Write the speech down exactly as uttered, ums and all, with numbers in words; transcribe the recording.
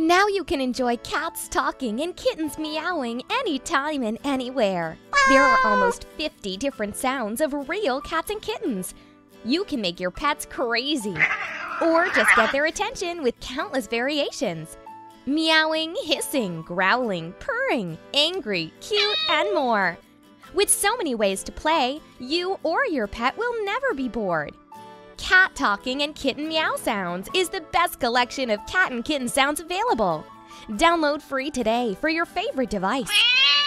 Now you can enjoy cats talking and kittens meowing anytime and anywhere. There are almost fifty different sounds of real cats and kittens. You can make your pets crazy, or just get their attention with countless variations. Meowing, hissing, growling, purring, angry, cute, and more. With so many ways to play, you or your pet will never be bored. Cat Talking and Kitten Meow Sounds is the best collection of cat and kitten sounds available. Download free today for your favorite device.